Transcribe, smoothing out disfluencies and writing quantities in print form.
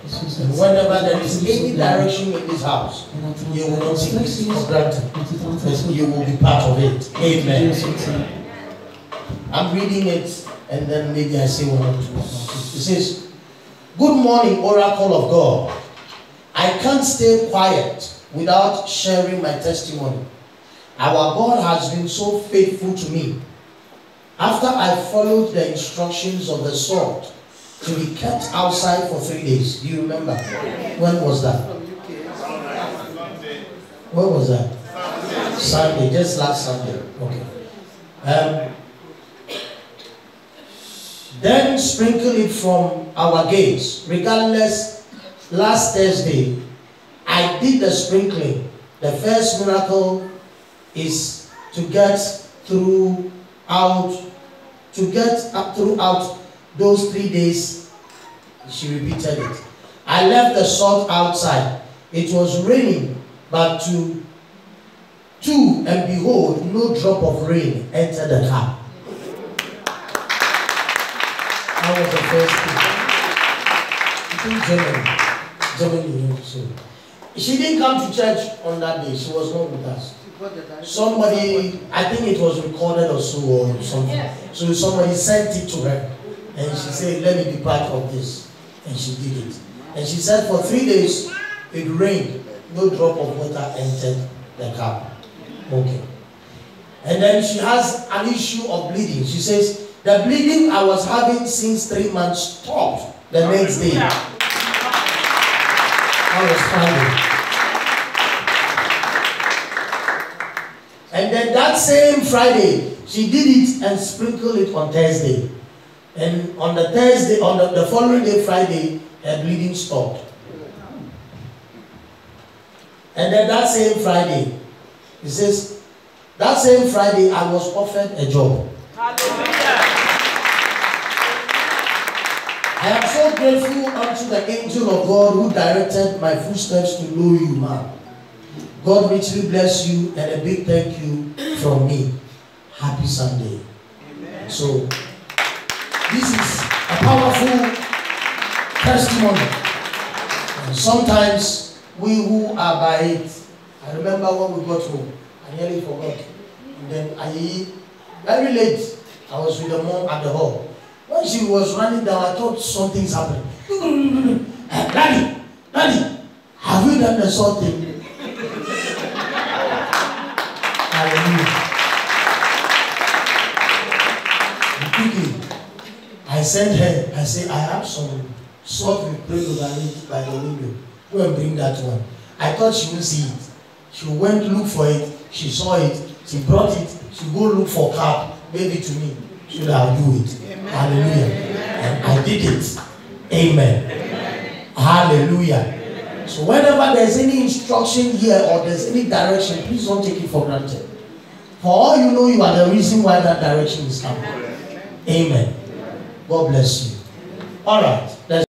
And whenever there is any direction in this house, you will not take it for granted. You will be part of it. Amen. I'm reading it and then maybe I say one or two. It says, "Good morning, Oracle of God. I can't stay quiet without sharing my testimony. Our God has been so faithful to me. After I followed the instructions of the sword to be kept outside for 3 days." Do you remember? When was that? When was that? Sunday, just last Sunday. Okay. Then sprinkle it from our gates. Regardless, last Thursday, I did the sprinkling. The first miracle is to get throughout those 3 days. She repeated it. I left the salt outside. It was raining, but and behold, no drop of rain entered the car. That was the first thing. Germany. So she didn't come to church on that day. She was not with us. Somebody, I think it was recorded or so or something. So somebody sent it to her, and she said, "Let me be part of this," and she did it. And she said for 3 days it rained, no drop of water entered the car. Okay. And then she has an issue of bleeding. She says, "The bleeding I was having since 3 months stopped the next day." I was Friday. And then that same Friday, she did it and sprinkled it on Thursday. And on the Thursday, on the following day, Friday, her bleeding stopped. And then that same Friday, it says, that same Friday, I was offered a job. Hallelujah. I am so grateful unto the angel of God who directed my footsteps to know you, man. God richly bless you, and a big thank you from me. Happy Sunday. Amen. So, this is a powerful testimony. And sometimes we who are by it, I remember when we got home, I nearly forgot. And then very late, I was with the mom at the hall. When she was running down, I thought something's happening. Daddy, have you done the salt thing? Hallelujah. Quickly, I sent her, I said, I have some salt we prayed over it by the window. Go and bring that one. I thought she would see it. She went look for it. She saw it. She brought it. She go look for cap. Gave it to me. So that I'll do it. Amen. Hallelujah. Amen. And I did it. Amen. Amen. Hallelujah. Amen. So whenever there's any instruction here or there's any direction, please don't take it for granted. For all you know, you are the reason why that direction is coming. Amen. God bless you. All right.